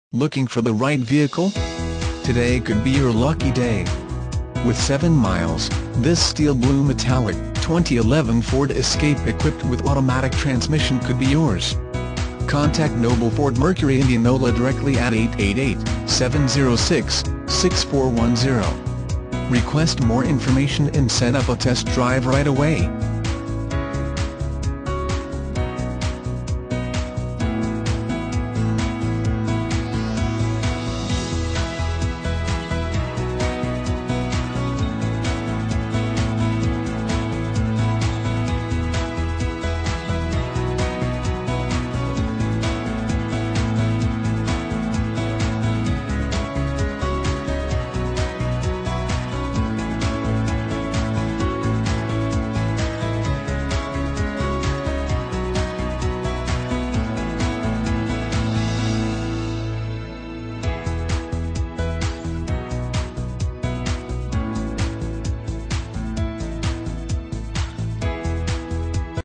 Looking for the right vehicle? Today could be your lucky day. With 7 miles, this steel blue metallic 2011 Ford Escape equipped with automatic transmission could be yours. Contact Noble Ford Mercury Indianola directly at 888-706-6410. Request more information and set up a test drive right away.